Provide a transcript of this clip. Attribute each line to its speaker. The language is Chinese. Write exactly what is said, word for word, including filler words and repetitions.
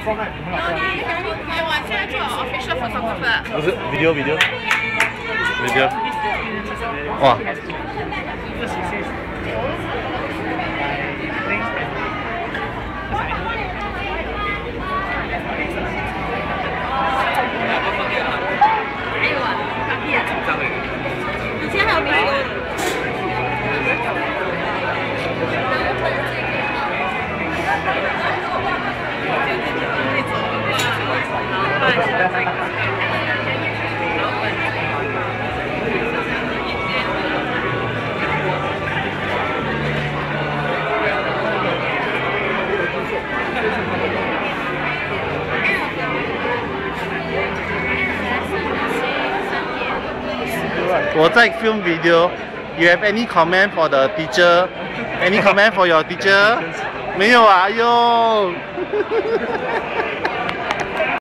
Speaker 1: 现在做 official photographer。
Speaker 2: 不是 video video video。哇！
Speaker 1: 以前还有没有？
Speaker 2: 我在 film video. You have any comment for the teacher? Any comment for your teacher? 没有啊，哎呦。